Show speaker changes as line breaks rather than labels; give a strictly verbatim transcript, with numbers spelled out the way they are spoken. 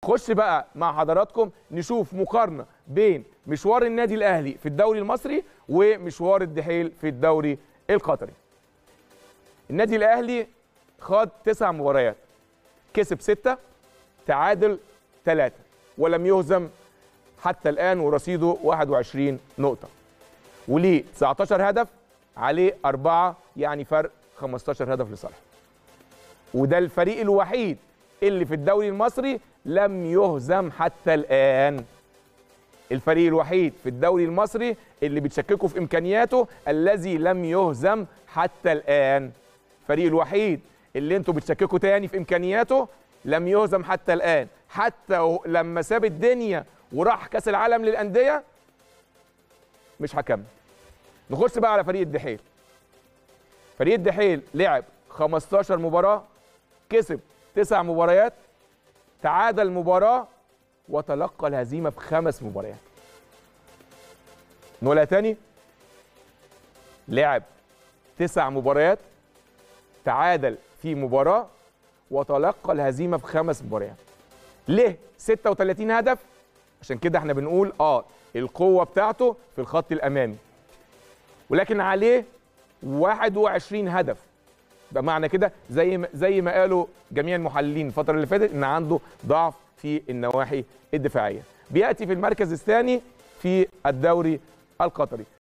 خش بقى مع حضراتكم نشوف مقارنه بين مشوار النادي الاهلي في الدوري المصري ومشوار الدحيل في الدوري القطري. النادي الاهلي خاض تسع مباريات، كسب ستة، تعادل ثلاثة، ولم يهزم حتى الان، ورصيده واحد وعشرين نقطه، وليه تسعتاشر هدف، عليه أربعة، يعني فرق خمستاشر هدف لصالحه. وده الفريق الوحيد اللي في الدوري المصري لم يهزم حتى الآن. الفريق الوحيد في الدوري المصري اللي بتشككوا في إمكانياته الذي لم يهزم حتى الآن. الفريق الوحيد اللي انتوا بتشككوا تاني في إمكانياته لم يهزم حتى الآن، حتى لما ساب الدنيا وراح كأس العالم للأندية. مش هكمل. نخش بقى على فريق الدحيل. فريق الدحيل لعب خمستاشر مباراة، كسب تسع مباريات، تعادل مباراة، وتلقى الهزيمة في خمس مباريات. نقولها تاني، لعب تسع مباريات، تعادل في مباراة، وتلقى الهزيمة في خمس مباريات. ليه ستة وتلاتين هدف؟ عشان كده احنا بنقول اه القوة بتاعته في الخط الأمامي، ولكن عليه واحد وعشرين هدف. بمعنى كده زي ما زي ما قالوا جميع المحللين الفترة اللي فاتت ان عنده ضعف في النواحي الدفاعية. بيأتي في المركز الثاني في الدوري القطري.